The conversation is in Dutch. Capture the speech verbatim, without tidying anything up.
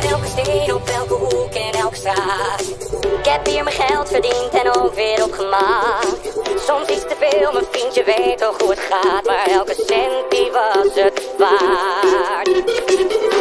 elke steen, op elke hoek en elke straat. Ik heb hier mijn geld verdiend en ook weer opgemaakt. Soms iets te veel, mijn vriendje weet toch hoe het gaat. Maar elke cent die was het waard.